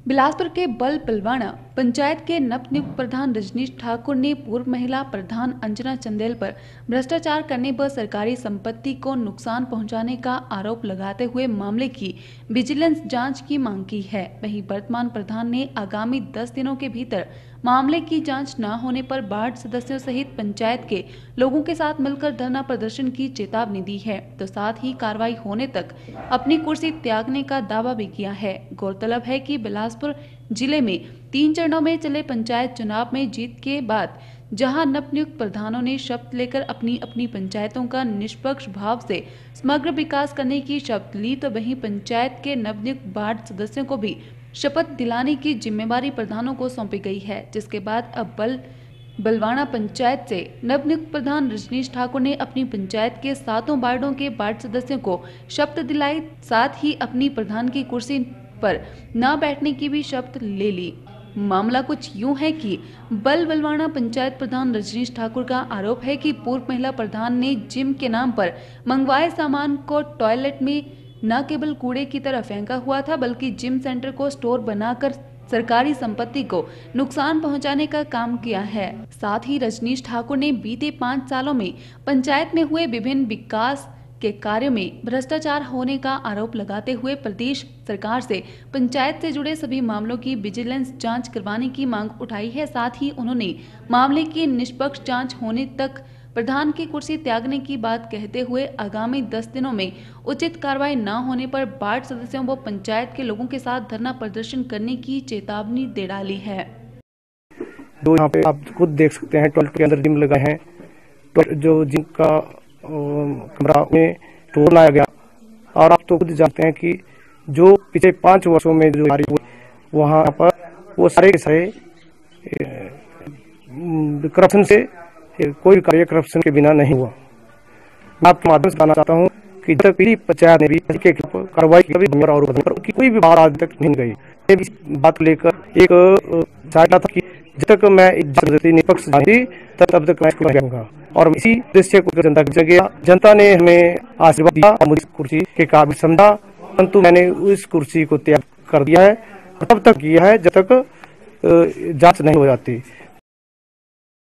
बिलासपुर के बलवाना पंचायत के नवनियुक्त प्रधान रजनीश ठाकुर ने पूर्व महिला प्रधान अंजना चंदेल पर भ्रष्टाचार करने पर सरकारी संपत्ति को नुकसान पहुंचाने का आरोप लगाते हुए मामले की विजिलेंस जांच की मांग की है। वहीं वर्तमान प्रधान ने आगामी 10 दिनों के भीतर मामले की जांच न होने पर वार्ड सदस्यों सहित पंचायत के लोगों के साथ मिलकर धरना प्रदर्शन की चेतावनी दी है, तो साथ ही कार्रवाई होने तक अपनी कुर्सी त्यागने का दावा भी किया है। गौरतलब है कि बिलासपुर जिले में 3 चरणों में चले पंचायत चुनाव में जीत के बाद जहां नवनियुक्त प्रधानों ने शपथ लेकर अपनी अपनी पंचायतों का निष्पक्ष भाव से समग्र विकास करने की शपथ ली, तो वहीं पंचायत के नवनियुक्त वार्ड सदस्यों को भी शपथ दिलाने की जिम्मेवारी प्रधानों को सौंपी गई है। जिसके बाद अब बलवाना पंचायत से नवनियुक्त प्रधान रजनीश ठाकुर ने अपनी पंचायत के 7 वार्डों के वार्ड सदस्यों को शपथ दिलाई, साथ ही अपनी प्रधान की कुर्सी पर न बैठने की भी शपथ ले ली। मामला कुछ यूं है कि बलवाना पंचायत प्रधान रजनीश ठाकुर का आरोप है कि पूर्व महिला प्रधान ने जिम के नाम पर मंगवाए सामान को टॉयलेट में न केवल कूड़े की तरह फेंका हुआ था, बल्कि जिम सेंटर को स्टोर बनाकर सरकारी संपत्ति को नुकसान पहुंचाने का काम किया है। साथ ही रजनीश ठाकुर ने बीते 5 सालों में पंचायत में हुए विभिन्न विकास के कार्यों में भ्रष्टाचार होने का आरोप लगाते हुए प्रदेश सरकार से पंचायत से जुड़े सभी मामलों की विजिलेंस जांच करवाने की मांग उठाई है। साथ ही उन्होंने मामले की निष्पक्ष जांच होने तक प्रधान की कुर्सी त्यागने की बात कहते हुए आगामी 10 दिनों में उचित कार्रवाई न होने पर वार्ड सदस्यों व पंचायत के लोगों के साथ धरना प्रदर्शन करने की चेतावनी दे डाली है। जो यहाँ पे आप खुद देख सकते हैं, टॉयलेट के अंदर जिम लगाए हैं, जो जिम का कमरा में स्टोर लाया गया। और आप तो खुद जानते हैं कि जो पिछले 5 वर्षों में जो वहाँ पर वो सारे के सारे करप्शन से कोई कार्य करप्शन के बिना नहीं हुआ। मैं आपके माध्यम से बताना चाहता हूँ कि जब तक पीली पंचायत ने भी के खिलाफ कार्रवाई की और उनकी कोई भी बात आज तक नहीं गई। इस बात को लेकर एक चाहता था कि जब तक मैं निष्पक्ष थी तब तक मैं इसको रहूंगा, और इसी दृश्य को जनता की जगह जनता ने हमें आशीर्वाद दिया और मुझे कुर्सी के काबिल समझा, परंतु मैंने उस कुर्सी को त्याग कर दिया है और तब तक किया है जब तक जांच नहीं हो जाती।